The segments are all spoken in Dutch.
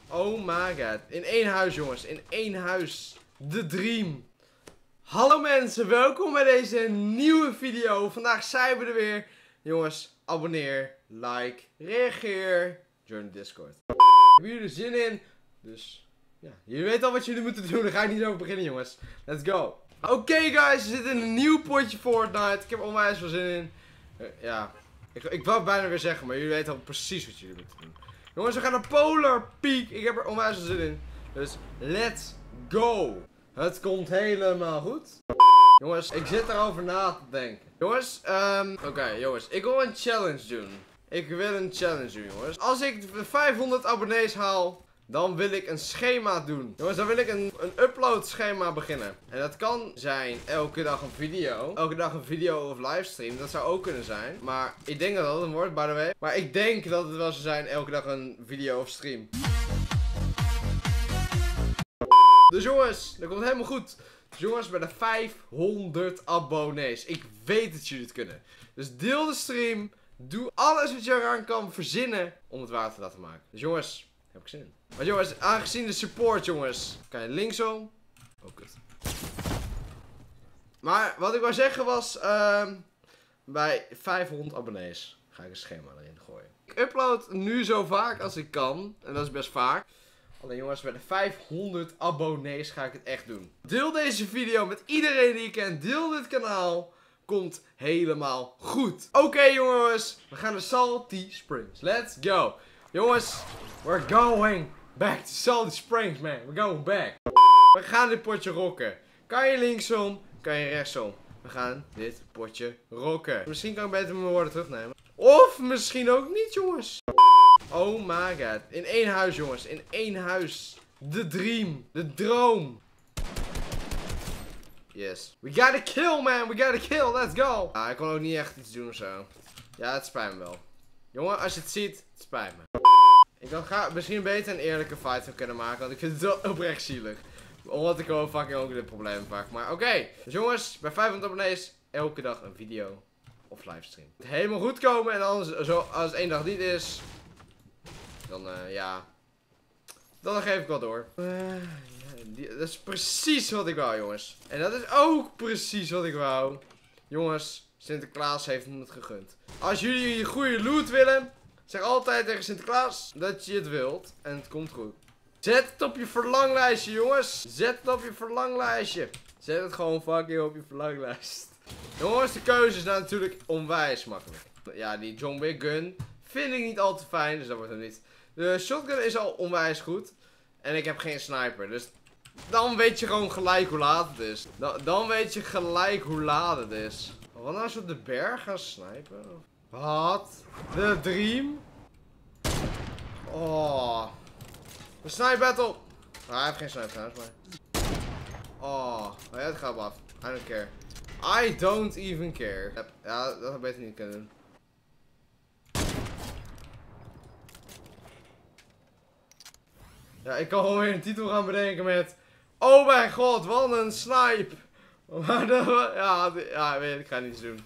Oh my god. In één huis, jongens. In één huis. The dream. Hallo mensen, welkom bij deze nieuwe video. Vandaag zijn we er weer. Jongens, abonneer, like, reageer. Join de Discord. Hebben jullie er zin in? Dus, ja. Jullie weten al wat jullie moeten doen. Daar ga ik niet over beginnen, jongens. Let's go. Oké, guys, we zitten in een nieuw potje Fortnite. Ik heb onwijs veel zin in. Ja. Ik wou het bijna weer zeggen, maar jullie weten al precies wat jullie moeten doen. Jongens, we gaan naar Polar Peak. Ik heb er onwijs veel zin in. Dus, let's go. Het komt helemaal goed. Jongens, ik zit erover na te denken. Jongens, oké, jongens. Ik wil een challenge doen. Jongens. Als ik de 500 abonnees haal, dan wil ik een schema doen. Jongens, dan wil ik een upload schema beginnen. En dat kan zijn elke dag een video. Elke dag een video of livestream. Dat zou ook kunnen zijn. Maar ik denk dat dat een wordt, by the way. Maar ik denk dat het wel zou zijn elke dag een video of stream. Dus jongens, dat komt helemaal goed. Dus jongens, bij de 500 abonnees. Ik weet dat jullie het kunnen. Dus deel de stream. Doe alles wat je eraan kan verzinnen om het waar te laten maken. Dus jongens, heb ik zin in. Maar jongens, aangezien de support, jongens, kan je linksom. Oh, kut. Maar wat ik wou zeggen was, bij 500 abonnees ga ik een schema erin gooien. Ik upload nu zo vaak als ik kan. En dat is best vaak. Alleen jongens, bij de 500 abonnees ga ik het echt doen. Deel deze video met iedereen die je kent. Deel dit kanaal. Komt helemaal goed. Oké, jongens, we gaan naar Salty Springs. Let's go. Jongens, we're going back to Salty Springs, man. We're going back. We gaan dit potje rocken. Kan je linksom, kan je rechtsom. We gaan dit potje rocken. Misschien kan ik beter mijn woorden terugnemen. Of misschien ook niet, jongens. Oh my god. In één huis, jongens. In één huis. The dream. De droom. Yes. We gotta kill, man. We gotta kill. Let's go. Ah, ik kon ook niet echt iets doen of zo. Ja, het spijt me wel. Jongen, als je het ziet, het spijt me. Ik had misschien beter een eerlijke fight van kunnen maken. Want ik vind het wel oprecht zielig. Omdat ik gewoon fucking ook dit probleem vaak. Maar oké. Dus jongens, bij 500 abonnees, elke dag een video of livestream. Het helemaal goed komen. En anders, als het één dag niet is, dan ja. Dan geef ik wel door. Dat is precies wat ik wou, jongens. En dat is ook precies wat ik wou. Jongens, Sinterklaas heeft me het gegund. Als jullie goede loot willen, zeg altijd tegen Sinterklaas dat je het wilt. En het komt goed. Zet het op je verlanglijstje, jongens. Zet het op je verlanglijstje. Zet het gewoon fucking op je verlanglijst. Jongens, de keuze is natuurlijk onwijs makkelijk. Ja, die John Wick gun vind ik niet al te fijn, dus dat wordt hem niet. De shotgun is al onwijs goed. En ik heb geen sniper, dus dan weet je gewoon gelijk hoe laat het is. Dan weet je gelijk hoe laat het is. Wat nou als we op de berg gaan snipen? Wat? De dream? Oh. De snipe battle. Hij heeft geen snipe trouwens, maar. Oh, ja, het gaat af. I don't care. I don't even care. Ja, dat had ik beter niet kunnen doen. Ja, ik kan gewoon weer een titel gaan bedenken met: oh mijn god, wat een snipe. Maar ja, weet je, ik ga niets doen.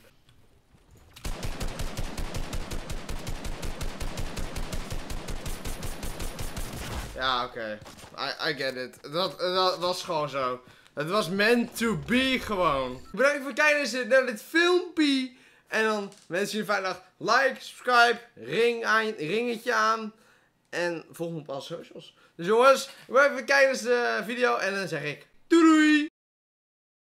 Ja, oké. I get it. Dat was gewoon zo. Het was meant to be gewoon. Bedankt voor het kijken naar dit filmpje. En dan wens je een fijne dag. Like, subscribe, ringetje aan. En volg me op alle socials. Dus jongens, ik wil even kijken naar de video en dan zeg ik